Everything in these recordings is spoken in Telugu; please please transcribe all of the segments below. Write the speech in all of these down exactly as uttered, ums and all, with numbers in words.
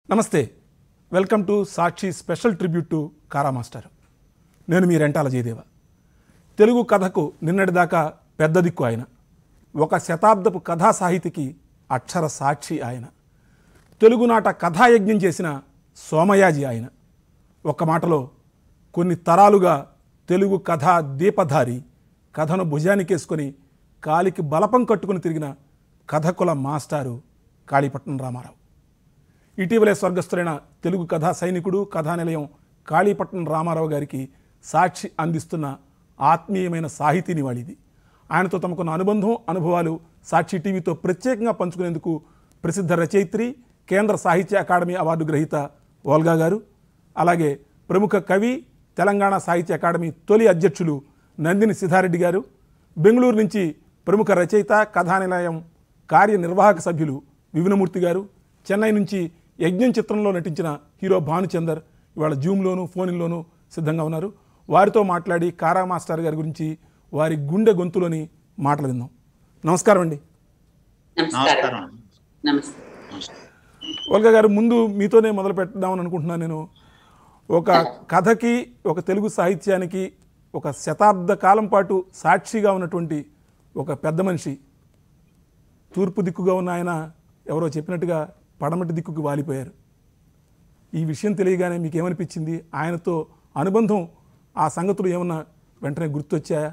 నమస్తే, welcome to Sakshi special tribute to Kara master. నేను మీ రెంటాల జయదేవ. తెలుగు కథకు నిన్నటిదాకా పెద్ద దిక్కు ఆయన. ఒక శతాబ్దపు కథా సాహితికి అక్షర సాక్షి ఆయన. తెలుగునాట కథాయజ్ఞం చేసిన సోమయాజి ఆయన. ఒక్క మాటలో కొన్ని తరాలుగా తెలుగు కథా దీపధారి, కథను భుజానికేసుకొని కాలికి బలపం కట్టుకుని తిరిగిన కథకుల మాస్టారు కాళీపట్నం రామారావు. ఇటీవలే స్వర్గస్థులైన తెలుగు కథా సైనికుడు, కథా నిలయం కాళీపట్నం రామారావు గారికి సాక్షి అందిస్తున్న ఆత్మీయమైన సాహితీ నివాళిది. ఆయనతో తమకున్న అనుబంధం, అనుభవాలు సాక్షి టీవీతో ప్రత్యేకంగా పంచుకునేందుకు ప్రసిద్ధ రచయిత్రి, కేంద్ర సాహిత్య అకాడమీ అవార్డు గ్రహీత ఓల్గా గారు, అలాగే ప్రముఖ కవి, తెలంగాణ సాహిత్య అకాడమీ తొలి అధ్యక్షులు నందిని సిద్ధారెడ్డి గారు, బెంగళూరు నుంచి ప్రముఖ రచయిత, కథా నిలయం కార్యనిర్వాహక సభ్యులు వివినమూర్తి గారు, చెన్నై నుంచి యజ్ఞం చిత్రంలో నటించిన హీరో భానుచందర్ ఇవాళ జూమ్లోను ఫోన్లోనూ సిద్ధంగా ఉన్నారు. వారితో మాట్లాడి కారా మాస్టర్ గారి గురించి, వారి గుండె గొంతులోని మాటలు విందాం. నమస్కారం అండి. ఓల్గా గారు, ముందు మీతోనే మొదలు పెడదామని అనుకుంటున్నాను. నేను ఒక కథకి, ఒక తెలుగు సాహిత్యానికి ఒక శతాబ్ద కాలం పాటు సాక్షిగా ఉన్నటువంటి ఒక పెద్ద మనిషి, తూర్పు దిక్కుగా ఉన్న ఆయన ఎవరో చెప్పినట్టుగా పడమటి దిక్కుకు వాలిపోయారు. ఈ విషయం తెలియగానే మీకు ఏమనిపించింది? ఆయనతో అనుబంధం, ఆ సంగతులు ఏమన్నా వెంటనే గుర్తొచ్చాయా?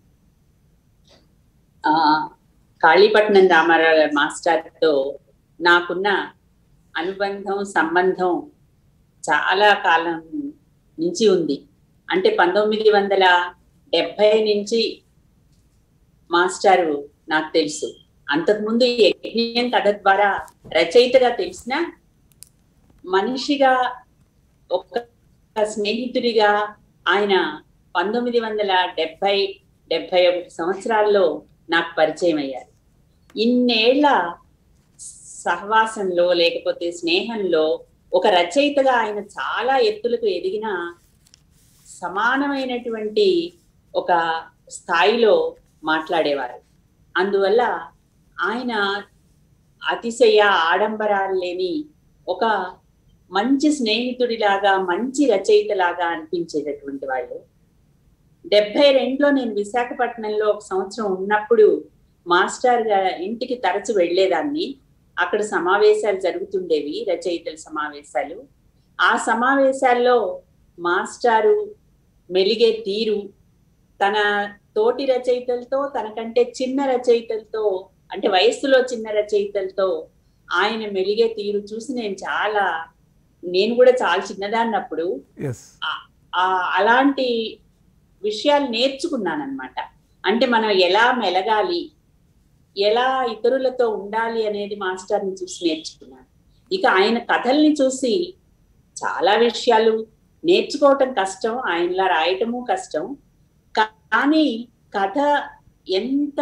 కాళీపట్నం రామారావు గారి మాస్టర్తో నాకున్న అనుబంధం, సంబంధం చాలా కాలం నుంచి ఉంది. అంటే పంతొమ్మిది వందల డెబ్బై నుంచి మాస్టారు నాకు తెలుసు. అంతకుముందు యజ్ఞం కథ ద్వారా రచయితగా తెలిసిన, మనిషిగా, ఒక స్నేహితుడిగా ఆయన పంతొమ్మిది వందల డెబ్బై డెబ్బై ఒకటి సంవత్సరాల్లో నాకు పరిచయం అయ్యారు. ఇన్నేళ్ల సహవాసంలో లేకపోతే స్నేహంలో ఒక రచయితగా ఆయన చాలా ఎత్తులకు ఎదిగిన, సమానమైనటువంటి ఒక స్థాయిలో మాట్లాడేవారు. అందువల్ల ఆయన అతిశయ ఆడంబరాలు లేని ఒక మంచి స్నేహితుడిలాగా, మంచి రచయితలాగా అనిపించేటటువంటి వాళ్ళు. డెబ్బై రెండులో నేను విశాఖపట్నంలో ఒక సంవత్సరం ఉన్నప్పుడు మాస్టర్ గారి ఇంటికి తరచు వెళ్ళేదాన్ని. అక్కడ సమావేశాలు జరుగుతుండేవి, రచయితల సమావేశాలు. ఆ సమావేశాల్లో మాస్టారు మెలిగే తీరు, తన తోటి రచయితలతో, తనకంటే చిన్న రచయితలతో, అంటే వయస్సులో చిన్న రచయితలతో ఆయన మెలిగే తీరు చూసి నేను చాలా నేను కూడా చాలా చిన్నదాన్నప్పుడు అలాంటి విషయాలు నేర్చుకున్నాను అనమాట. అంటే మనం ఎలా మెలగాలి, ఎలా ఇతరులతో ఉండాలి అనేది మాస్టర్ని చూసి నేర్చుకున్నాను. ఇక ఆయన కథల్ని చూసి చాలా విషయాలు నేర్చుకోవటం కష్టం, ఆయనలా రాయటము కష్టం. కానీ కథ ఎంత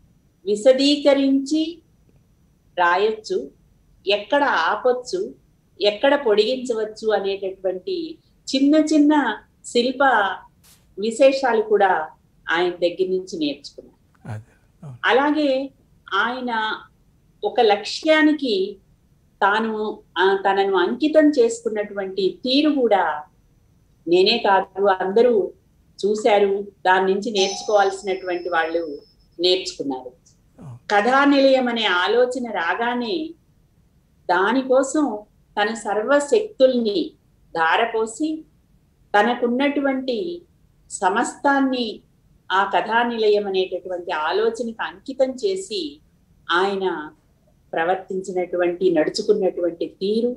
విశదీకరించి రాయొచ్చు, ఎక్కడ ఆపొచ్చు, ఎక్కడ పొడిగించవచ్చు అనేటటువంటి చిన్న చిన్న శిల్ప విశేషాలు కూడా ఆయన దగ్గర నుంచి నేర్చుకున్నాను. అలాగే ఆయన ఒక లక్ష్యానికి తాను తనను అంకితం చేసుకున్నటువంటి తీరు కూడా నేనే కాదు, అందరూ చూశారు, దాని నుంచి నేర్చుకోవాల్సినటువంటి వాళ్ళు నేర్చుకున్నారు. కథా నిలయం అనే ఆలోచన రాగానే దానికోసం తన సర్వశక్తుల్ని ధారపోసి తనకున్నటువంటి సమస్తాన్ని ఆ కథా నిలయం అనేటటువంటి ఆలోచనకు అంకితం చేసి ఆయన ప్రవర్తించినటువంటి, నడుచుకున్నటువంటి తీరు,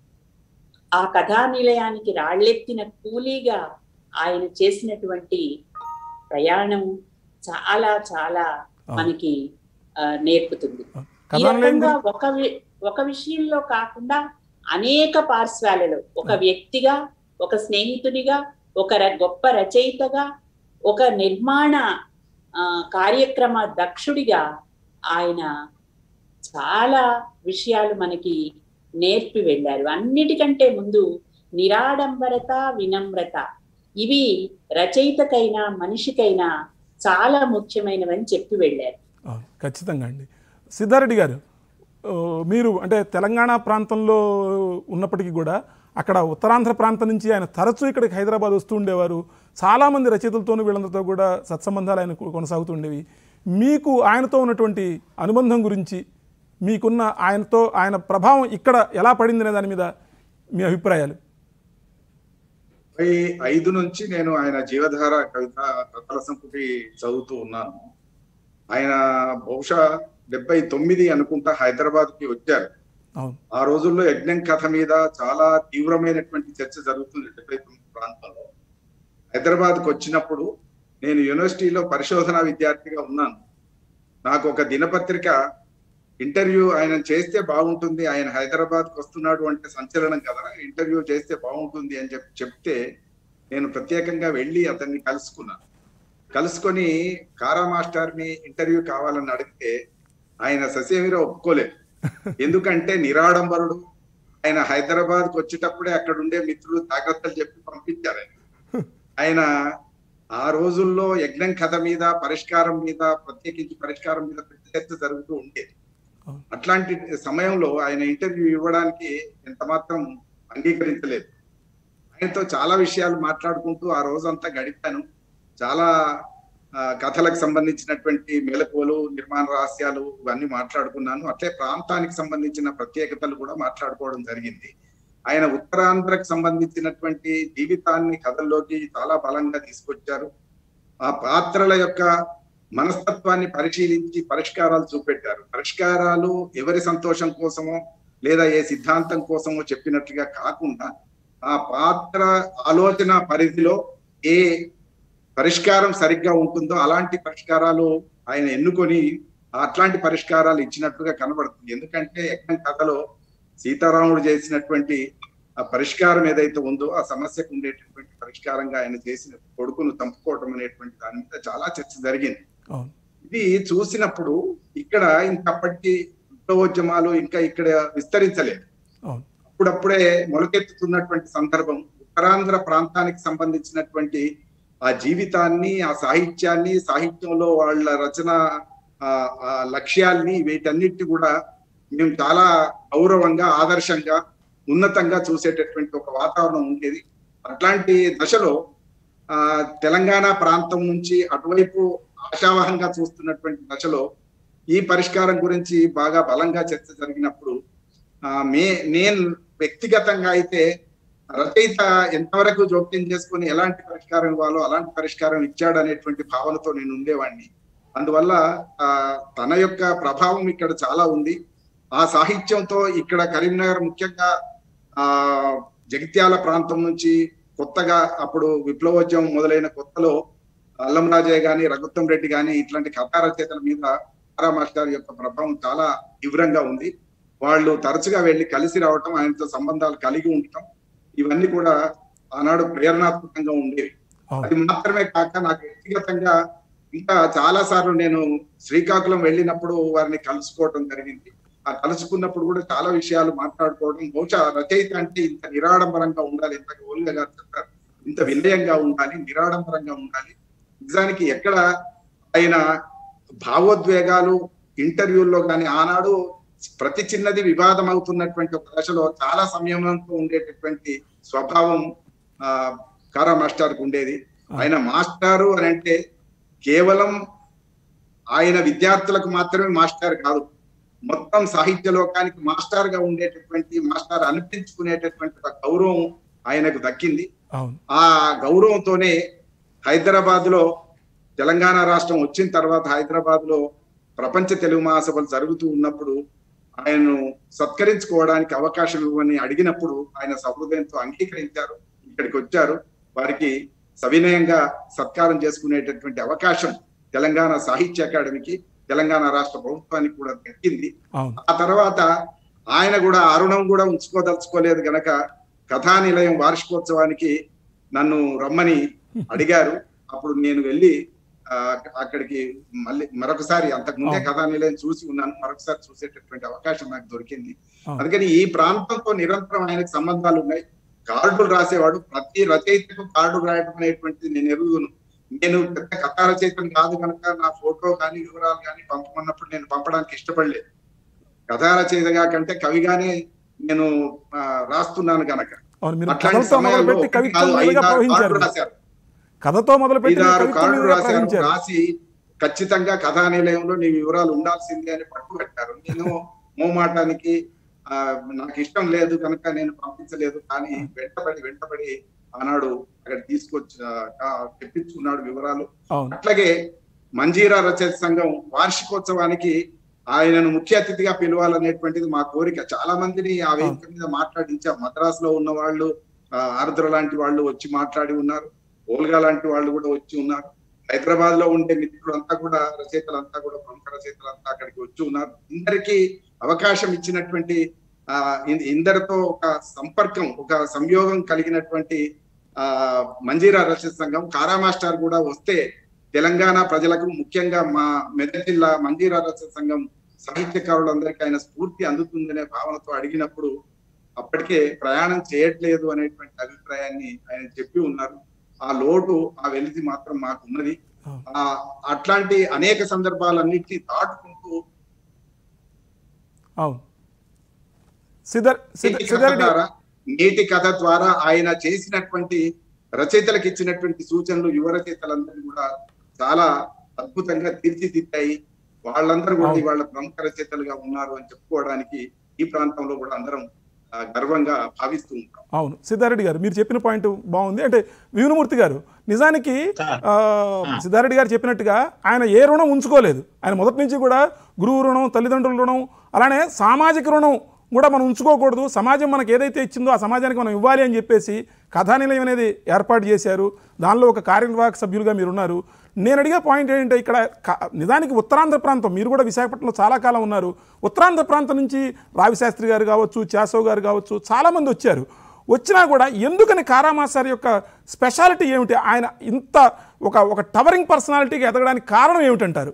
ఆ కథా నిలయానికి రాళ్లెత్తిన కూలీగా ఆయన చేసినటువంటి ప్రయాణం చాలా చాలా మనకి నేర్పుతుంది. ఈ రకంగా ఒక ఒక విషయంలో కాకుండా అనేక పార్శ్వాలలో, ఒక వ్యక్తిగా, ఒక స్నేహితుడిగా, ఒక గొప్ప రచయితగా, ఒక నిర్మాణ కార్యక్రమ దక్షుడిగా ఆయన చాలా విషయాలు మనకి నేర్పి వెళ్ళారు. అన్నిటికంటే ముందు నిరాడంబరత, వినమ్రత, ఇవి రచయితకైనా మనిషికైనా చాలా ముఖ్యమైనవని చెప్పి వెళ్ళారు. ఖచ్చితంగా అండి. సిద్ధారెడ్డి గారు, మీరు అంటే తెలంగాణ ప్రాంతంలో ఉన్నప్పటికీ కూడా అక్కడ ఉత్తరాంధ్ర ప్రాంతం నుంచి ఆయన తరచూ ఇక్కడికి హైదరాబాద్ వస్తూ ఉండేవారు. చాలామంది రచయితలతోనూ వీళ్ళందరితో కూడా సత్సంబంధాలు ఆయన కొనసాగుతుండేవి. మీకు ఆయనతో ఉన్నటువంటి అనుబంధం గురించి, మీకున్న ఆయనతో ఆయన ప్రభావం ఇక్కడ ఎలా పడింది అనే దాని మీద మీ అభిప్రాయాలు? ఐదు నుంచి నేను ఆయన జీవధార కవిత కథల సంపుటి చదువుతూ ఉన్నాను. ఆయన బహుశా డెబ్బై తొమ్మిది అనుకుంటా హైదరాబాద్ కి వచ్చారు. ఆ రోజుల్లో యజ్ఞం కథ మీద చాలా తీవ్రమైనటువంటి చర్చ జరుగుతుంది డెబ్బై తొమ్మిది ప్రాంతంలో. హైదరాబాద్ కు వచ్చినప్పుడు నేను యూనివర్సిటీలో పరిశోధనా విద్యార్థిగా ఉన్నాను. నాకు ఒక దినపత్రిక ఇంటర్వ్యూ ఆయన చేస్తే బాగుంటుంది, ఆయన హైదరాబాద్ కు వస్తున్నాడు అంటే సంచలనం కదా, ఇంటర్వ్యూ చేస్తే బాగుంటుంది అని చెప్పి చెప్తే నేను ప్రత్యేకంగా వెళ్ళి అతన్ని కలుసుకున్నాను. కలుసుకొని కారా మాస్టర్ని ఇంటర్వ్యూ కావాలని అడిగితే ఆయన ససేమిరా ఒప్పుకోలేదు. ఎందుకంటే నిరాడంబరుడు, ఆయన హైదరాబాద్ కు వచ్చేటప్పుడే అక్కడ ఉండే మిత్రులు జాగ్రత్తలు చెప్పి పంపించారు. ఆయన ఆ రోజుల్లో యజ్ఞం కథ మీద, పరిష్కారం మీద, ప్రత్యేకించి పరిష్కారం మీద పెద్ద చర్చ జరుగుతూ ఉండేది. అట్లాంటి సమయంలో ఆయన ఇంటర్వ్యూ ఇవ్వడానికి ఎంత మాత్రం అంగీకరించలేదు. ఆయనతో చాలా విషయాలు మాట్లాడుకుంటూ ఆ రోజంతా గడిపాను. చాలా కథలకు సంబంధించినటువంటి మెలకువలు, నిర్మాణ రహస్యాలు ఇవన్నీ మాట్లాడుకున్నాను. అట్లే ప్రాంతానికి సంబంధించిన ప్రత్యేకతలు కూడా మాట్లాడుకోవడం జరిగింది. ఆయన ఉత్తరాంధ్రకు సంబంధించినటువంటి జీవితాన్ని కథల్లోకి చాలా బలంగా తీసుకొచ్చారు. ఆ పాత్రల యొక్క మనస్తత్వాన్ని పరిశీలించి పరిష్కారాలు చూపెట్టారు. పరిష్కారాలు ఎవరి సంతోషం కోసమో లేదా ఏ సిద్ధాంతం కోసమో చెప్పినట్టుగా కాకుండా ఆ పాత్ర ఆలోచన పరిధిలో ఏ పరిష్కారం సరిగ్గా ఉంటుందో అలాంటి పరిష్కారాలు ఆయన ఎన్నుకొని అట్లాంటి పరిష్కారాలు ఇచ్చినట్టుగా కనబడుతుంది. ఎందుకంటే యజ్ఞం కథలో సీతారాముడు చేసినటువంటి ఆ పరిష్కారం ఏదైతే ఉందో ఆ సమస్యకు ఉండేటటువంటి పరిష్కారంగా ఆయన చేసిన కొడుకును చంపుకోవటం అనేటువంటి దాని మీద చాలా చర్చ జరిగింది. ఇది చూసినప్పుడు ఇక్కడ ఇంకప్పటికీ విప్లవోద్యమాలు ఇంకా ఇక్కడ విస్తరించలేదు. అప్పుడప్పుడే మొలకెత్తుతున్నటువంటి సందర్భం, ఉత్తరాంధ్ర ప్రాంతానికి సంబంధించినటువంటి ఆ జీవితాన్ని, ఆ సాహిత్యాన్ని, సాహిత్యంలో వాళ్ళ రచన ఆ లక్ష్యాల్ని, వీటన్నిటి కూడా మేము చాలా గౌరవంగా, ఆదర్శంగా, ఉన్నతంగా చూసేటటువంటి ఒక వాతావరణం ఉండేది. అట్లాంటి దశలో ఆ తెలంగాణ ప్రాంతం నుంచి అటువైపు ఆశావహంగా చూస్తున్నటువంటి దశలో ఈ పరిష్కారం గురించి బాగా బలంగా చర్చ జరిగినప్పుడు ఆ మే నేను వ్యక్తిగతంగా అయితే రచయిత ఎంతవరకు జోక్యం చేసుకుని ఎలాంటి పరిష్కారం ఇవ్వాలో అలాంటి పరిష్కారం ఇచ్చాడు అనేటువంటి భావనతో నేను ఉండేవాడిని. అందువల్ల ఆ తన యొక్క ప్రభావం ఇక్కడ చాలా ఉంది. ఆ సాహిత్యంతో ఇక్కడ కరీంనగర్, ముఖ్యంగా ఆ జగిత్యాల ప్రాంతం నుంచి కొత్తగా అప్పుడు విప్లవోద్యమం మొదలైన కొత్తలో అల్లం రాజయ్య గాని, రఘుత్తం రెడ్డి గాని ఇట్లాంటి కథా రచయితల మీద కారా మాస్టర్ యొక్క ప్రభావం చాలా తీవ్రంగా ఉంది. వాళ్ళు తరచుగా వెళ్ళి కలిసి రావటం, ఆయనతో సంబంధాలు కలిగి ఉండటం, ఇవన్నీ కూడా ఆనాడు ప్రేరణాత్మకంగా ఉండేవి. అది మాత్రమే కాక నాకు వ్యక్తిగతంగా ఇంకా చాలా సార్లు నేను శ్రీకాకుళం వెళ్ళినప్పుడు వారిని కలుసుకోవటం జరిగింది. ఆ కలుసుకున్నప్పుడు కూడా చాలా విషయాలు మాట్లాడుకోవడం, బహుశా రచయిత అంటే ఇంత నిరాడంబరంగా ఉండాలి, ఇంత గోల్గా గారు చెప్పారు, ఇంత వినయంగా ఉండాలి, నిరాడంబరంగా ఉండాలి. నిజానికి ఎక్కడ ఆయన భావోద్వేగాలు ఇంటర్వ్యూల్లో కానీ ఆనాడు ప్రతి చిన్నది వివాదం అవుతున్నటువంటి ఒక దశలో చాలా సంయమనంతో ఉండేటటువంటి స్వభావం ఆ కారా మాస్టర్కు ఉండేది. ఆయన మాస్టారు అని అంటే కేవలం ఆయన విద్యార్థులకు మాత్రమే మాస్టర్ కాదు, మొత్తం సాహిత్య లోకానికి మాస్టర్ గా ఉండేటటువంటి, మాస్టర్ అనిపించుకునేటటువంటి ఒక గౌరవం ఆయనకు దక్కింది. ఆ గౌరవంతోనే హైదరాబాద్ లో తెలంగాణ రాష్ట్రం వచ్చిన తర్వాత హైదరాబాద్ లో ప్రపంచ తెలుగు మహాసభలు జరుగుతూ ఉన్నప్పుడు ఆయనను సత్కరించుకోవడానికి అవకాశం ఇవ్వని అడిగినప్పుడు ఆయన సహృదయంతో అంగీకరించారు, ఇక్కడికి వచ్చారు. వారికి సవినయంగా సత్కారం చేసుకునేటటువంటి అవకాశం తెలంగాణ సాహిత్య అకాడమీకి, తెలంగాణ రాష్ట్ర ప్రభుత్వానికి కూడా దక్కింది. ఆ తర్వాత ఆయన కూడా అరుణం కూడా ఉంచుకోదలుచుకోలేదు గనక కథా నిలయం వార్షికోత్సవానికి నన్ను రమ్మని అడిగారు. అప్పుడు నేను వెళ్ళి ఆ అక్కడికి మళ్ళీ మరొకసారి, అంతకుముందే కథా నిలయం చూసి ఉన్నాను, మరొకసారి చూసేటటువంటి అవకాశం నాకు దొరికింది. అందుకని ఈ ప్రాంతంతో నిరంతరం ఆయనకు సంబంధాలు ఉన్నాయి. కార్డులు రాసేవాడు, ప్రతి రచయితకు కార్డు రాయడం అనేటువంటిది నేను ఎరుగుదును. నేను పెద్ద కథా రచయితను కాదు కనుక నా ఫోటో కానీ వివరాలు కానీ పంపమన్నప్పుడు నేను పంపడానికి ఇష్టపడలేదు. కథా రచయితగా కంటే కవిగానే నేను రాస్తున్నాను కనుక అట్లాంటి సమయాల్లో రాశారు, కథతో మొదలుపెట్టి ఐదారు కార్డులు రాశారు. రాసి ఖచ్చితంగా కథా నిలయంలో నీ వివరాలు ఉండాల్సిందే అని పట్టుబట్టారు. నేను మోమాటానికి ఆ నాకు ఇష్టం లేదు కనుక నేను పంపించలేదు. కానీ వెంటబడి వెంటబడి ఆనాడు అక్కడ తీసుకొచ్చి తెప్పించుకున్నాడు వివరాలు. అట్లాగే మంజీరా రచయిత సంఘం వార్షికోత్సవానికి ఆయనను ముఖ్య అతిథిగా పిలవాలనేటువంటిది మా కోరిక. చాలా మందిని ఆ వేదిక మీద మాట్లాడించాం. మద్రాసులో ఉన్న వాళ్ళు, ఆర్ద్ర లాంటి వాళ్ళు వచ్చి మాట్లాడి ఉన్నారు, ఓల్గా లాంటి వాళ్ళు కూడా వచ్చి ఉన్నారు. హైదరాబాద్ లో ఉండే మిత్రులంతా కూడా, రచయితలంతా కూడా, ప్రముఖ రచయితలంతా అక్కడికి వచ్చి ఉన్నారు. ఇందరికీ అవకాశం ఇచ్చినటువంటి ఆ ఇందరితో ఒక సంపర్కం, ఒక సంయోగం కలిగినటువంటి ఆ మంజీరా రచయిత సంఘం కారా మాస్టర్ కూడా వస్తే తెలంగాణ ప్రజలకు, ముఖ్యంగా మా మెదక్ జిల్లా మంజీరా రచయిత సంఘం సాహిత్యకారులందరికీ ఆయన స్ఫూర్తి అందుతుందనే భావనతో అడిగినప్పుడు అప్పటికే ప్రయాణం చేయట్లేదు అనేటువంటి అభిప్రాయాన్ని ఆయన చెప్పి ఉన్నారు. ఆ లోటు, ఆ వెలితి మాత్రం మాకు ఉన్నది. ఆ అట్లాంటి అనేక సందర్భాలన్నిటినీ దాటుకుంటూ నీటి కథ ద్వారా ఆయన చేసినటువంటి రచయితలకు ఇచ్చినటువంటి సూచనలు యువ రచయితలందరినీ కూడా చాలా అద్భుతంగా తీర్చిదిద్దాయి. వాళ్ళందరూ కూడా వాళ్ళ ప్రముఖ రచయితలుగా ఉన్నారు అని చెప్పుకోవడానికి ఈ ప్రాంతంలో కూడా అందరం గర్వంగా భావిస్తూ ఉంటాం. అవును సిద్ధారెడ్డి గారు, మీరు చెప్పిన పాయింట్ బాగుంది. అంటే వినుమూర్తి గారు, నిజానికి సిద్ధారెడ్డి గారు చెప్పినట్టుగా ఆయన ఏ రుణం ఉంచుకోలేదు. ఆయన మొదటి నుంచి కూడా గురువు రుణం, తల్లిదండ్రుల రుణం, అలానే సామాజిక రుణం కూడా మనం ఉంచుకోకూడదు. సమాజం మనకు ఏదైతే ఇచ్చిందో ఆ సమాజానికి మనం ఇవ్వాలి అని చెప్పేసి కథా నిలయం అనేది ఏర్పాటు చేశారు. దానిలో ఒక కార్యనిర్వాహక సభ్యులుగా మీరున్నారు. నేను అడిగే పాయింట్ ఏంటంటే, ఇక్కడ నిజానికి ఉత్తరాంధ్ర ప్రాంతం, మీరు కూడా విశాఖపట్నంలో చాలా కాలం ఉన్నారు. ఉత్తరాంధ్ర ప్రాంతం నుంచి రావిశాస్త్రి గారు కావచ్చు, చాసవ్ గారు కావచ్చు, చాలామంది వచ్చారు. వచ్చినా కూడా ఎందుకని కారా మాస్టర్ యొక్క స్పెషాలిటీ ఏమిటి? ఆయన ఇంత ఒక ఒక టవరింగ్ పర్సనాలిటీగా ఎదగడానికి కారణం ఏమిటంటారు?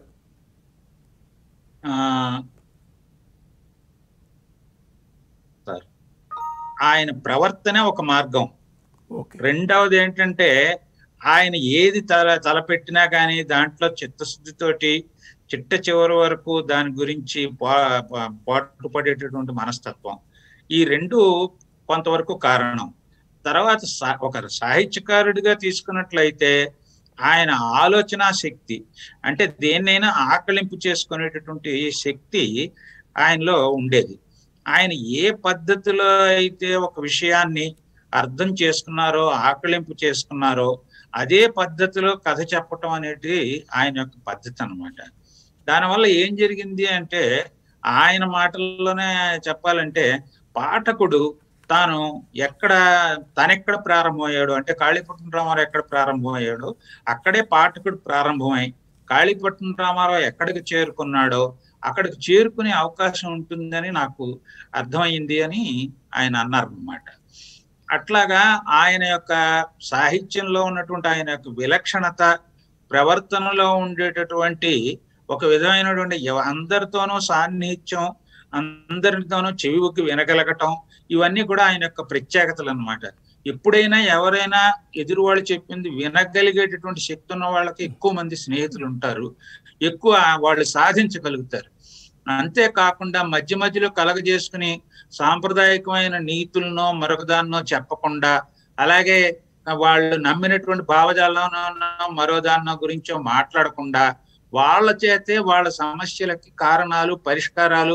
ఆయన ప్రవర్తనే ఒక మార్గం. రెండవది ఏంటంటే, ఆయన ఏది తల తలపెట్టినా కానీ దాంట్లో చిత్తశుద్ధితోటి చిట్ట చివరి వరకు దాని గురించి పాటు పడేటటువంటి మనస్తత్వం, ఈ రెండు కొంతవరకు కారణం. తర్వాత ఒక సాహిత్యకారుడిగా తీసుకున్నట్లయితే ఆయన ఆలోచన శక్తి, అంటే దేన్నైనా ఆకలింపు చేసుకునేటటువంటి శక్తి ఆయనలో ఉండేది. ఆయన ఏ పద్ధతిలో అయితే ఒక విషయాన్ని అర్థం చేసుకున్నారో, ఆకలింపు చేసుకున్నారో, అదే పద్ధతిలో కథ చెప్పటం అనేది ఆయన యొక్క పద్ధతి అన్నమాట. దానివల్ల ఏం జరిగింది అంటే, ఆయన మాటల్లోనే చెప్పాలంటే, పాఠకుడు తాను ఎక్కడ తనెక్కడ ప్రారంభమయ్యాడు అంటే, కాళీపట్నం రామారావు ఎక్కడ ప్రారంభమయ్యాడో అక్కడే పాఠకుడు ప్రారంభమై, కాళీపట్నం రామారావు ఎక్కడికి చేరుకున్నాడో అక్కడికి చేరుకునే అవకాశం ఉంటుందని నాకు అర్థమైంది అని ఆయన అన్నారన్నమాట. అట్లాగా ఆయన యొక్క సాహిత్యంలో ఉన్నటువంటి ఆయన యొక్క విలక్షణత, ప్రవర్తనలో ఉండేటటువంటి ఒక విధమైనటువంటి అందరితోనూ సాన్నిహిత్యం, అందరితోనూ చెవి ఒగ్గి వినగలగటం, ఇవన్నీ కూడా ఆయన యొక్క ప్రత్యేకతలు అన్నమాట. ఎప్పుడైనా ఎవరైనా ఎదురు వాళ్ళు చెప్పింది వినగలిగేటటువంటి శక్తి ఉన్న వాళ్ళకి ఎక్కువ మంది స్నేహితులు ఉంటారు, ఎక్కువ వాళ్ళు సాధించగలుగుతారు. అంతేకాకుండా మధ్య మధ్యలో కలగజేసుకుని సాంప్రదాయకమైన నీతులనో మరొకదాన్నో చెప్పకుండా, అలాగే వాళ్ళు నమ్మినటువంటి భావజాలంలో మరో దాన్నో గురించో మాట్లాడకుండా, వాళ్ళ చేతే వాళ్ళ సమస్యలకి కారణాలు, పరిష్కారాలు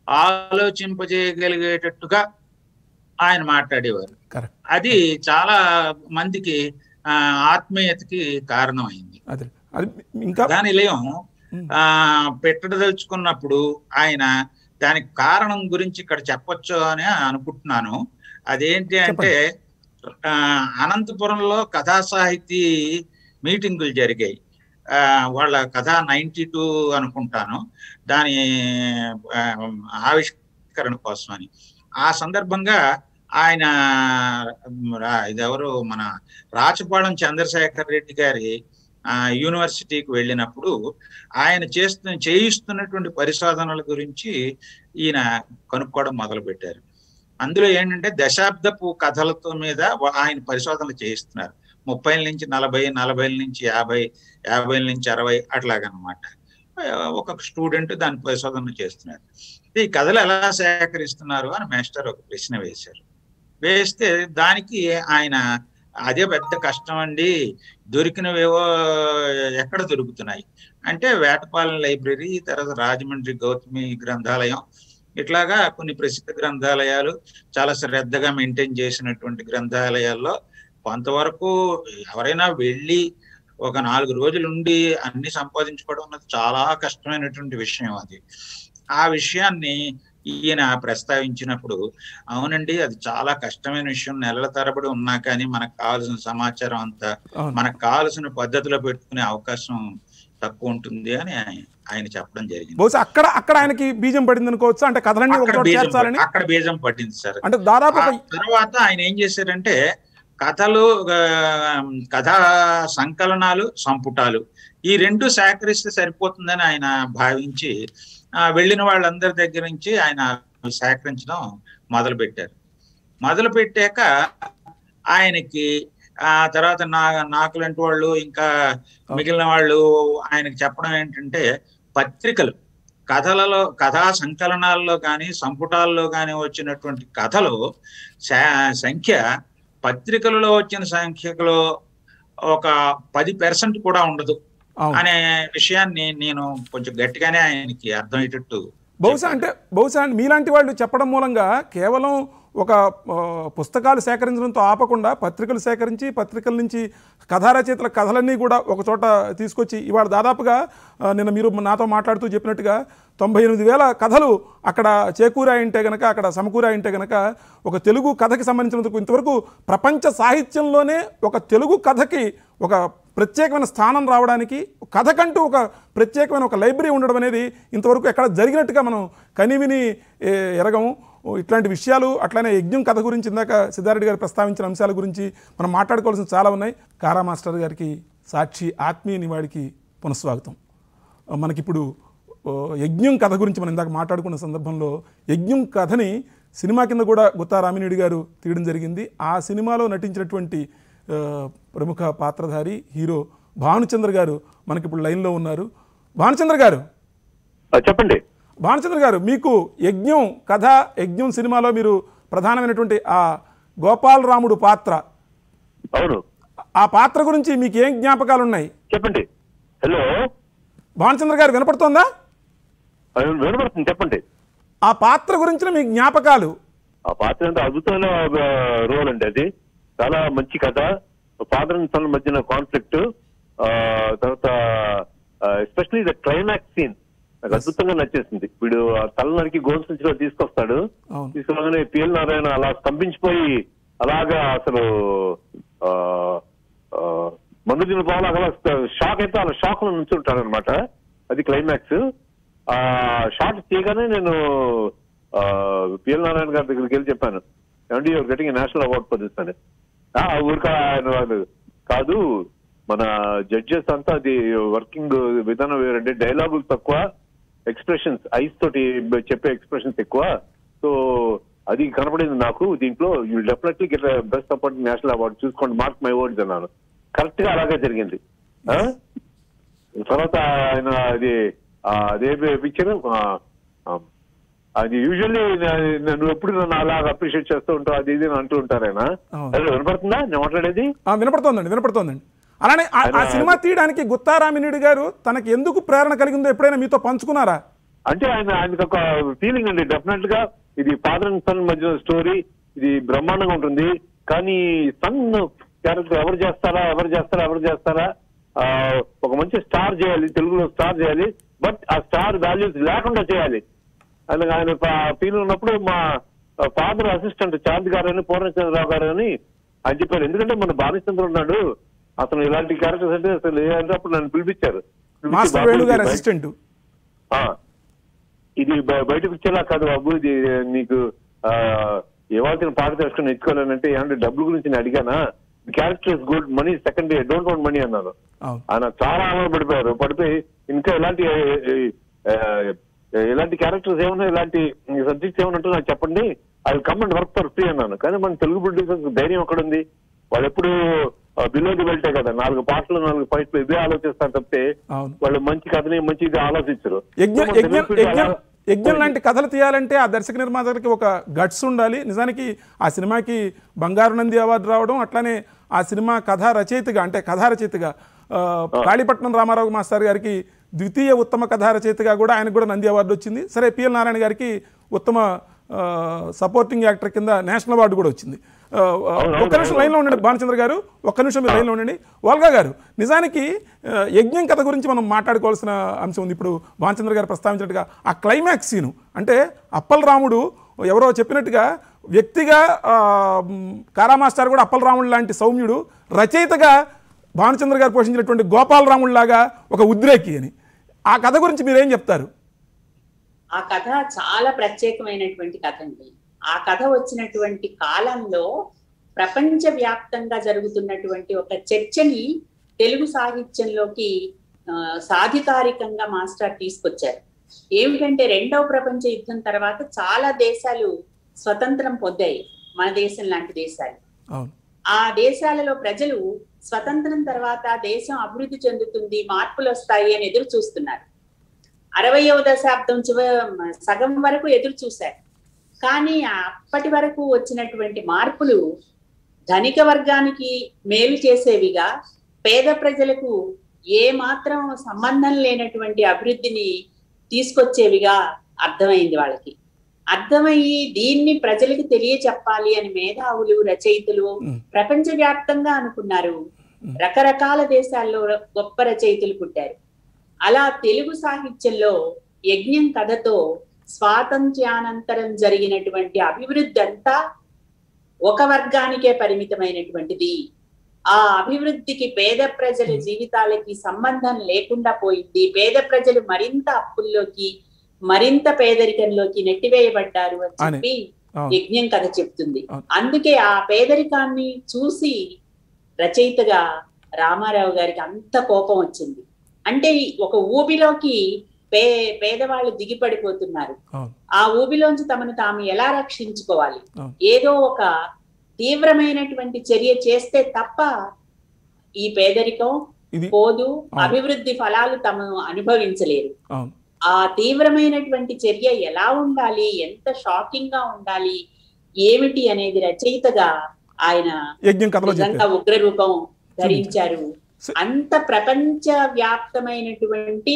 ఆలోచింపజేయగలిగేటట్టుగా ఆయన మాట్లాడేవారు. అది చాలా మందికి ఆ ఆత్మీయతకి కారణమైంది. కథా నిలయం ఆ పెట్టదలుచుకున్నప్పుడు ఆయన దానికి కారణం గురించి ఇక్కడ చెప్పొచ్చు అని అనుకుంటున్నాను. అదేంటి అంటే, ఆ అనంతపురంలో కథా సాహితీ మీటింగులు జరిగాయి. ఆ వాళ్ళ కథ నైన్టీ టూ అనుకుంటాను, దాని ఆవిష్కరణ కోసమని. ఆ సందర్భంగా ఆయన ఇదెవరు మన రాచపాళెం చంద్రశేఖర్ రెడ్డి గారి ఆ యూనివర్సిటీకి వెళ్ళినప్పుడు ఆయన చేస్తున్న చేయిస్తున్నటువంటి పరిశోధనల గురించి ఈయన కనుక్కోవడం మొదలు పెట్టారు. అందులో ఏంటంటే దశాబ్దపు కథలతో మీద ఆయన పరిశోధనలు చేయిస్తున్నారు. ముప్పై నుంచి నలభై, నలభై నుంచి యాభై, యాభై నుంచి అరవై అట్లాగనమాట. ఒక స్టూడెంట్ దాని పరిశోధన చేస్తున్నారు. ఈ కథలు ఎలా సేకరిస్తున్నారు అని మాస్టర్ ఒక ప్రశ్న వేశారు. వేస్తే దానికి ఆయన అదే పెద్ద కష్టం అండి, దొరికినవేవో ఎక్కడ దొరుకుతున్నాయి అంటే వేటపాలెం లైబ్రరీ, తర్వాత రాజమండ్రి గౌతమి గ్రంథాలయం, ఇట్లాగా కొన్ని ప్రసిద్ధ గ్రంథాలయాలు, చాలా శ్రద్ధగా మెయింటైన్ చేసినటువంటి గ్రంథాలయాల్లో కొంతవరకు ఎవరైనా వెళ్ళి ఒక నాలుగు రోజులు ఉండి అన్ని సంపాదించుకోవడం అన్నది చాలా కష్టమైనటువంటి విషయం. అది ఆ విషయాన్ని ఈయన ప్రస్తావించినప్పుడు, అవునండి అది చాలా కష్టమైన విషయం, నెలల తరబడి ఉన్నా కానీ మనకు కావాల్సిన సమాచారం అంతా మనకు కావాల్సిన పద్ధతిలో పెట్టుకునే అవకాశం తక్కువ ఉంటుంది అని ఆయన చెప్పడం జరిగింది. బహుశా అక్కడ అక్కడ ఆయనకి బీజం పడింది అనుకోవచ్చు, అంటే కథలన్నీ అక్కడ బీజం పట్టింది సార్. అంటే దాదాపు తర్వాత ఆయన ఏం చేశారంటే కథలు, కథా సంకలనాలు, సంపుటాలు ఈ రెండు సేకరిస్తే సరిపోతుందని ఆయన భావించి ఆ వెళ్ళిన వాళ్ళందరి దగ్గర నుంచి ఆయన సేకరించడం మొదలు పెట్టారు. మొదలు పెట్టాక ఆయనకి ఆ తర్వాత నా నాకు లాంటి వాళ్ళు ఇంకా మిగిలిన వాళ్ళు ఆయనకి చెప్పడం ఏంటంటే, పత్రికలు కథలలో, కథా సంకలనాల్లో కానీ సంపుటాల్లో కానీ వచ్చినటువంటి కథలు సంఖ్య పత్రికలలో వచ్చిన సంఖ్యలో ఒక పది పర్సెంట్ కూడా ఉండదు అనే విషయాన్ని నేను కొంచెం గట్టిగానే ఆయనకి అర్థమయ్యేటట్టు. బహుశా అంటే బహుశా మీలాంటి వాళ్ళు చెప్పడం మూలంగా కేవలం ఒక పుస్తకాలు సేకరించడంతో ఆపకుండా పత్రికలు సేకరించి పత్రికల నుంచి కథా రచయితల కథలన్నీ కూడా ఒక చోట తీసుకొచ్చి ఇవాళ దాదాపుగా నిన్న మీరు నాతో మాట్లాడుతూ చెప్పినట్టుగా తొంభై ఎనిమిది వేల కథలు అక్కడ చేకూరాయంటే కనుక, అక్కడ సమకూరాయంటే కనుక ఒక తెలుగు కథకి సంబంధించినందుకు ఇంతవరకు ప్రపంచ సాహిత్యంలోనే ఒక తెలుగు కథకి ఒక ప్రత్యేకమైన స్థానం రావడానికి, కథకంటూ ఒక ప్రత్యేకమైన ఒక లైబ్రరీ ఉండడం అనేది ఇంతవరకు ఎక్కడ జరిగినట్టుగా మనం కనివిని ఎరగము. ఇట్లాంటి విషయాలు అట్లానే యజ్ఞం కథ గురించి ఇందాక సిద్ధారెడ్డి గారు ప్రస్తావించిన అంశాల గురించి మనం మాట్లాడుకోవాల్సిన చాలా ఉన్నాయి. కారా మాస్టర్ గారికి సాక్షి ఆత్మీయ నివాడికి పునఃస్వాగతం. మనకిప్పుడు యజ్ఞం కథ గురించి మనం ఇందాక మాట్లాడుకున్న సందర్భంలో యజ్ఞం కథని సినిమా కింద కూడా గుత్తా రామినేడి గారు తీయడం జరిగింది. ఆ సినిమాలో నటించినటువంటి ప్రముఖ పాత్రధారి హీరో భానుచంద్ర గారు మనకిప్పుడు లైన్లో ఉన్నారు. భానుచంద్ర గారు చెప్పండి. భానుచంద్ర గారు, మీకు యజ్ఞం కథ, యజ్ఞం సినిమాలో మీరు ప్రధానమైనటువంటి ఆ గోపాలరాముడు పాత్ర, అవును, ఆ పాత్ర గురించి మీకు ఏం జ్ఞాపకాలు ఉన్నాయి చెప్పండి. హలో భానుచంద్ర గారు, వినపడుతోందా? వినపడుతుంది, చెప్పండి. ఆ పాత్ర గురించిన మీ జ్ఞాపకాలు. ఆ పాత్ర అంటే అద్భుతమైన రోల్ అండి, అది చాలా మంచి కథ. ఫాదర్ అండ్ సన్ మధ్యన కాన్ఫ్లిక్ట్, తర్వాత ఎస్పెషలీ ద క్లైమాక్స్ సీన్ నాకు అద్భుతంగా నచ్చేసింది. వీడు తల నరికి గోల్స్ నుంచి తీసుకొస్తాడు, తీసుకురాగానే పిఎల్ నారాయణ అలా స్తంభించిపోయి అలాగా అసలు మందుదిన బాగా అలా షాక్ అయితే అలా షాక్ లో నుంచి ఉంటాడు అనమాట. అది క్లైమాక్స్. ఆ షాట్ తీయగానే నేను పిఎల్ నారాయణ గారి దగ్గరికి వెళ్ళి చెప్పాను, ఏమండి you are getting a national award for this అని. ఊరిక ఆయన వాళ్ళు కాదు, మన జడ్జెస్ అంతా అది వర్కింగ్ విధానం వేరంటే, డైలాగులు తక్కువ, ఎక్స్ప్రెషన్స్ ఐస్ తోటి చెప్పే ఎక్స్ప్రెషన్స్ ఎక్కువ. సో అది కనపడింది నాకు దీంట్లో. You definitely get best support national award, చూసుకోండి, మార్క్ మై వర్డ్స్ అన్నాను. కరెక్ట్ గా అలాగే జరిగింది. తర్వాత ఆయన అది అదే పిక్చర్, అది యూజువల్లీ నువ్వు ఎప్పుడు నన్ను అలాగ అప్రిషియేట్ చేస్తూ ఉంటావు, అది ఇది అంటూ ఉంటారు ఆయన. వినపడుతుందా నేను మాట్లాడేది? వినపడుతోందండి, వినపడుతోందండి. అలానే ఆ సినిమా తీయడానికి గుత్తా రామినేడి గారు తనకి ఎందుకు ప్రేరణ కలిగిందో ఎప్పుడైనా మీతో పంచుకున్నారా? అంటే ఆయన ఆయనకు ఒక ఫీలింగ్ అండి, డెఫినెట్ గా ఇది ఫాదర్ అండ్ సన్ మధ్య స్టోరీ, ఇది బ్రహ్మాండంగా ఉంటుంది. కానీ సన్ క్యారెక్టర్ ఎవరు చేస్తారా ఎవరు చేస్తారా ఎవరు చేస్తారా ఒక మంచి స్టార్ చేయాలి, తెలుగులో స్టార్ చేయాలి, బట్ ఆ స్టార్ వాల్యూస్ లేకుండా చేయాలి అని ఆయన ఫీల్ ఉన్నప్పుడు మా ఫాదర్ అసిస్టెంట్ చాంద్ గారు అని పూర్ణచంద్రరావు గారు అని ఆయన చెప్పారు. ఎందుకంటే మన భానుచంద్ర ఉన్నాడు, అతను ఇలాంటి క్యారెక్టర్స్ అంటే అసలు ఏ అప్పుడు నన్ను పిలిపించారు. ఇది బయటకు వచ్చేలా కాదు బాబు, ఇది నీకు ఏవాల్సిన పాట తెలుసుకొని నేర్చుకోవాలంటే ఏమంటే డబ్బుల గురించి నేను అడిగానా, character is good, money second, don't want money అన్నాను. ఆయన చాలా ఆనంద పడిపోయారు. పడిపోయి ఇంకా ఎలాంటి ఎలాంటి క్యారెక్టర్స్ ఏమన్నా, ఇలాంటి సబ్జెక్ట్స్ ఏమన్నా నాకు చెప్పండి, I will come and work for free అన్నాను. కానీ మన తెలుగు ప్రొడ్యూసర్స్ ధైర్యం ఎక్కడ ఉంది? వాళ్ళు ఎప్పుడు బిలో ది బెల్టే కదా, నాలుగు పాటలు నాలుగు ఫైట్లు ఇదే ఆలోచిస్తారు తప్పితే వాళ్ళు మంచి కథని మంచి ఇది ఆలోచించరు. యజ్ఞం లాంటి కథలు తీయాలంటే ఆ దర్శక నిర్మాతలకి ఒక గట్స్ ఉండాలి. నిజానికి ఆ సినిమాకి బంగారు నంది అవార్డు రావడం, అట్లానే ఆ సినిమా కథా రచయితగా అంటే కథా రచయితగా కాళీపట్నం రామారావు మాస్టర్ గారికి ద్వితీయ ఉత్తమ కథా రచయితగా కూడా ఆయనకు కూడా నంది అవార్డు వచ్చింది. సరే, పిఎల్ నారాయణ గారికి ఉత్తమ సపోర్టింగ్ యాక్టర్ కింద నేషనల్ అవార్డు కూడా వచ్చింది. ఒక్క నిమిషం లైన్లో ఉండండి భానుచంద్ర గారు, ఒక్క నిమిషం మీరు లైన్లో ఉండండి. వాల్గా గారు, నిజానికి యజ్ఞం కథ గురించి మనం మాట్లాడుకోవాల్సిన అంశం ఉంది. ఇప్పుడు భానుచంద్ర గారు ప్రస్తావించినట్టుగా ఆ క్లైమాక్స్ సీను అంటే అప్పల్ రాముడు ఎవరో చెప్పినట్టుగా వ్యక్తిగా కారా మాస్టర్ కూడా అప్పల్ రాముడు లాంటి సౌమ్యుడు, రచయితగా భానుచంద్ర గారు పోషించినటువంటి గోపాలరాముడిలాగా ఒక ఉద్రేకి అని. ఆ కథ గురించి మీరేం చెప్తారు? ఆ కథ చాలా ప్రత్యేకమైనటువంటి కథ అండి. ఆ కథ వచ్చినటువంటి కాలంలో ప్రపంచ వ్యాప్తంగా జరుగుతున్నటువంటి ఒక చర్చని తెలుగు సాహిత్యంలోకి సాధికారికంగా మాస్టర్ తీసుకొచ్చారు. ఏమిటంటే రెండవ ప్రపంచ యుద్ధం తర్వాత చాలా దేశాలు స్వతంత్రం పొందాయి, మన దేశం లాంటి దేశాలు. ఆ దేశాలలో ప్రజలు స్వతంత్రం తర్వాత దేశం అభివృద్ధి చెందుతుంది, మార్పులు వస్తాయి అని ఎదురు చూస్తున్నారు. అరవయవ దశాబ్దం చివ సగం వరకు ఎదురు చూశారు. కానీ అప్పటి వరకు వచ్చినటువంటి మార్పులు ధనిక వర్గానికి మేలు చేసేవిగా, పేద ప్రజలకు ఏ మాత్రం సంబంధం లేనటువంటి అభివృద్ధిని తీసుకొచ్చేవిగా అర్థమైంది వాళ్ళకి. అర్థమయ్యి దీన్ని ప్రజలకు తెలియచెప్పాలి అని మేధావులు, రచయితలు ప్రపంచవ్యాప్తంగా అనుకున్నారు. రకరకాల దేశాల్లో గొప్ప రచయితలు పుట్టారు. అలా తెలుగు సాహిత్యంలో యజ్ఞం కథతో స్వాతంత్ర్యానంతరం జరిగినటువంటి అభివృద్ధి అంతా ఒక వర్గానికే పరిమితమైనటువంటిది. ఆ అభివృద్ధికి పేద ప్రజల జీవితాలకి సంబంధం లేకుండా పోయింది. పేద ప్రజలు మరింత అప్పుల్లోకి, మరింత పేదరికంలోకి నెట్టివేయబడ్డారు అని చెప్పి యజ్ఞం కథ చెప్తుంది. అందుకే ఆ పేదరికాన్ని చూసి రచయితగా రామారావు గారికి అంత కోపం వచ్చింది. అంటే ఒక ఊబిలోకి పే పేదవాళ్ళు దిగిపడిపోతున్నారు. ఆ ఊబిలోంచి తమను తాము ఎలా రక్షించుకోవాలి, ఏదో ఒక తీవ్రమైనటువంటి చర్య చేస్తే తప్ప ఈ పేదరికం పోదు, అభివృద్ధి ఫలాలు తమను అనుభవించలేరు. ఆ తీవ్రమైనటువంటి చర్య ఎలా ఉండాలి, ఎంత షాకింగ్ గా ఉండాలి, ఏమిటి అనేది రచయితగా ఆయన నిజంగా ఉగ్ర రూపం ధరించారు. అంత ప్రపంచ వ్యాప్తమైనటువంటి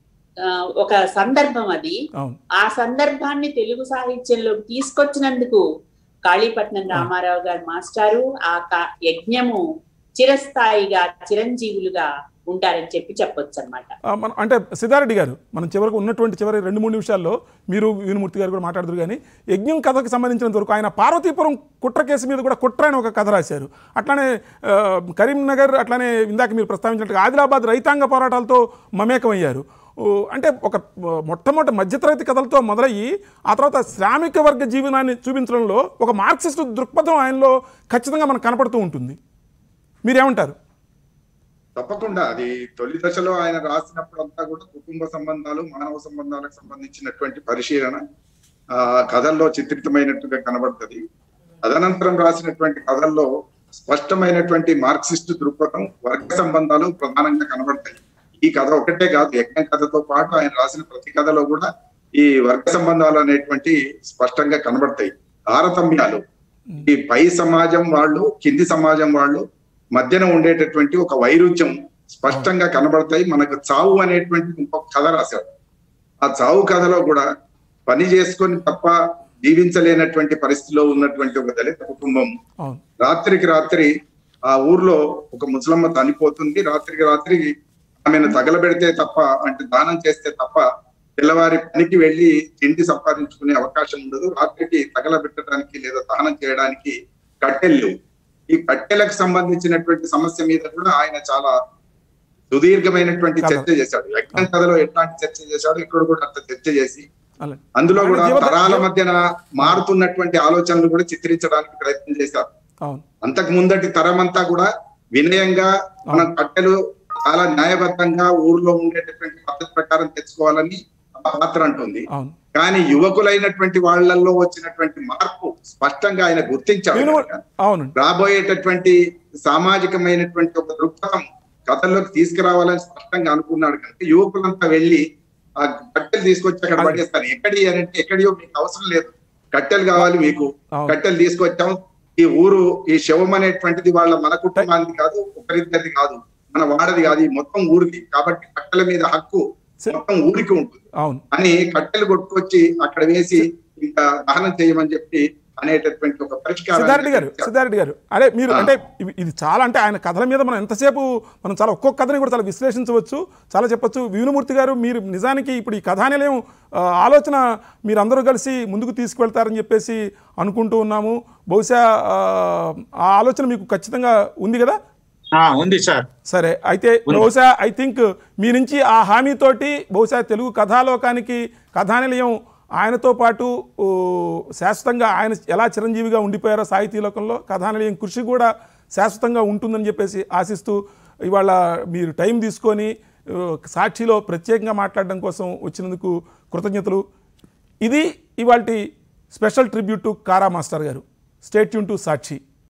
ఒక సందర్భం అది. ఆ సందర్భాన్ని తెలుగు సాహిత్యంలోకి తీసుకొచ్చినందుకు కాళీపట్నం రామారావు గారు మాస్టారు ఆ యజ్ఞము చిరస్థాయిగా చిరంజీవులుగా ఉంటారని చెప్పి చెప్పొచ్చు అనమాట. అంటే సిద్ధారెడ్డి గారు, మనం చివరకు ఉన్నటువంటి చివరి రెండు మూడు నిమిషాల్లో మీరు వీనుమూర్తి గారు కూడా మాట్లాడుతారు. కానీ యజ్ఞం కథకు సంబంధించినంత వరకు ఆయన పార్వతీపురం కుట్ర కేసు మీద కూడా కుట్ర అని ఒక కథ రాశారు. అట్లానే కరీంనగర్, అట్లానే ఇందాక మీరు ప్రస్తావించినట్టుగా ఆదిలాబాద్ రైతాంగ పోరాటాలతో మమేకమయ్యారు. అంటే ఒక మొట్టమొదటి మధ్యతరగతి కథలతో మొదలయ్యి ఆ తర్వాత శ్రామిక వర్గ జీవనాన్ని చూపించడంలో ఒక మార్క్సిస్ట్ దృక్పథం ఆయనలో ఖచ్చితంగా మనకు కనపడుతూ ఉంటుంది. మీరేమంటారు? తప్పకుండా అది తొలి దశలో ఆయన రాసినప్పుడు అంతా కూడా కుటుంబ సంబంధాలు, మానవ సంబంధాలకు సంబంధించినటువంటి పరిశీలన ఆ కథల్లో చిత్రితమైనట్టుగా కనబడుతుంది. తదనంతరం రాసినటువంటి కథల్లో స్పష్టమైనటువంటి మార్క్సిస్ట్ దృక్పథం, వర్గ సంబంధాలు ప్రధానంగా కనబడతాయి. ఈ కథ ఒకటే కాదు, యజ్ఞం కథతో పాటు ఆయన రాసిన ప్రతి కథలో కూడా ఈ వర్గ సంబంధాలు అనేటువంటి స్పష్టంగా కనబడతాయి. తారతమ్యాలు, ఈ పై సమాజం వాళ్ళు, కింది సమాజం వాళ్ళు మధ్యన ఉండేటటువంటి ఒక వైరుధ్యం స్పష్టంగా కనబడతాయి. మనకు చావు అనేటువంటి ఇంకొక కథ రాశాడు. ఆ చావు కథలో కూడా పని చేసుకొని తప్ప జీవించలేనటువంటి పరిస్థితిలో ఉన్నటువంటి ఒక దళిత కుటుంబం రాత్రికి రాత్రి ఆ ఊర్లో ఒక ముసలమ్మ చనిపోతుంది. రాత్రికి రాత్రి ఆమెను తగలబెడితే తప్ప, అంటే దానం చేస్తే తప్ప తెల్లవారి పనికి వెళ్ళి తిండి సంపాదించుకునే అవకాశం ఉండదు. రాత్రికి తగలబెట్టడానికి లేదా దానం చేయడానికి కట్టెలు. ఈ కట్టెలకు సంబంధించినటువంటి సమస్య మీద కూడా ఆయన చాలా సుదీర్ఘమైనటువంటి చర్చ చేశాడు. యజ్ఞం కథలో ఎట్లాంటి చర్చ చేశాడు, ఇక్కడ కూడా అంత చర్చ చేసి అందులో కూడా తరాల మధ్యన మారుతున్నటువంటి ఆలోచనలు కూడా చిత్రించడానికి ప్రయత్నం చేశారు. అంతకు ముందటి తరం అంతా కూడా వినయంగా మనం కట్టెలు చాలా న్యాయబద్ధంగా ఊర్లో ఉండేటటువంటి పద్ధతి ప్రకారం తెచ్చుకోవాలని ఆ పాత్ర అంటుంది. కానీ యువకులైనటువంటి వాళ్ళల్లో వచ్చినటువంటి మార్పు స్పష్టంగా ఆయన గుర్తించారు. రాబోయేటటువంటి సామాజికమైనటువంటి ఒక దృక్పథం కథల్లోకి తీసుకురావాలని స్పష్టంగా అనుకున్నాడు కనుక యువకులంతా వెళ్ళి ఆ కట్టెలు తీసుకొచ్చి అక్కడ పడేస్తారు. ఎక్కడి అంటే ఎక్కడియో మీకు అవసరం లేదు, కట్టెలు కావాలి మీకు, కట్టెలు తీసుకొచ్చాం. ఈ ఊరు ఈ శవం అనేటువంటిది వాళ్ళ మన కుటుంబానికి కాదు, ఒకరిద్దరిది కాదు, మన వాడది కాదు, ఈ మొత్తం ఊరికి. కాబట్టి కట్టెల మీద హక్కు మొత్తం ఊరికి ఉంటుంది అని కట్టెలు కొట్టుకొచ్చి అక్కడ వేసి ఇంకా దహనం చేయమని చెప్పి అనేటటువంటి ఒక పరిష్కారం. సిద్ధారెడ్డి గారు సిద్ధారెడ్డి గారు అదే మీరు అంటే ఇది చాలా అంటే ఆయన కథల మీద మనం ఎంతసేపు మనం చాలా ఒక్కొక్క కథని కూడా చాలా విశ్లేషించవచ్చు, చాలా చెప్పొచ్చు. వినుమూర్తి గారు మీరు నిజానికి ఇప్పుడు ఈ కథానిలయం ఆలోచన మీరు అందరూ కలిసి ముందుకు తీసుకువెళ్తారని చెప్పేసి అనుకుంటూ ఉన్నాము. బహుశా ఆ ఆలోచన మీకు ఖచ్చితంగా ఉంది కదా? ఉంది సార్. సరే, అయితే బహుశా ఐ థింక్ మీ నుంచి ఆ హామీతోటి బహుశా తెలుగు కథాలోకానికి కథానిలయం ఆయనతో పాటు శాశ్వతంగా ఆయన ఎలా చిరంజీవిగా ఉండిపోయారో సాహితీ లోకంలో కథానిలయం కృషి కూడా శాశ్వతంగా ఉంటుందని చెప్పేసి ఆశిస్తూ ఇవాళ మీరు టైం తీసుకొని సాక్షిలో ప్రత్యేకంగా మాట్లాడడం కోసం వచ్చినందుకు కృతజ్ఞతలు. ఇది ఇవాల్టి special tribute to Kara master గారు. Stay tune to Sakshi.